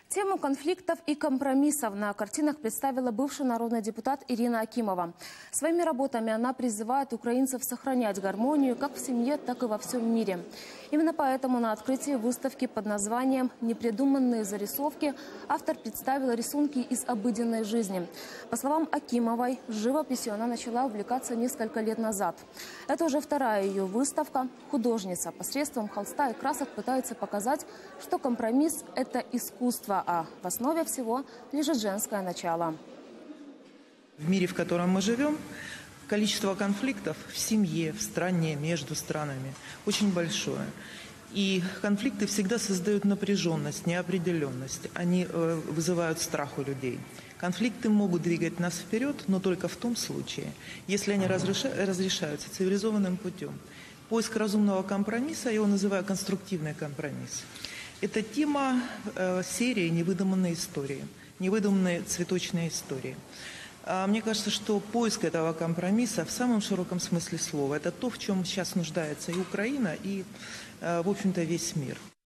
Тему конфликтов и компромиссов на картинах представила бывший народный депутат Ирина Акимова. Своими работами она призывает украинцев сохранять гармонию как в семье, так и во всем мире. Именно поэтому на открытии выставки под названием «Непридуманные зарисовки» автор представила рисунки из обыденной жизни. По словам Акимовой, живописью она начала увлекаться несколько лет назад. Это уже вторая ее выставка. Художница посредством холста и красок пытается показать, что компромисс – это искусство, а в основе всего лежит женское начало. В мире, в котором мы живем, количество конфликтов в семье, в стране, между странами очень большое. И конфликты всегда создают напряженность, неопределенность. Они вызывают страх у людей. Конфликты могут двигать нас вперед, но только в том случае, если они разрешаются цивилизованным путем. Поиск разумного компромисса, я его называю конструктивный компромисс. Это тема серии «Невыдуманные истории», «Невыдуманные цветочные истории». Мне кажется, что поиск этого компромисса в самом широком смысле слова – это то, в чем сейчас нуждается и Украина, и, в общем-то, весь мир.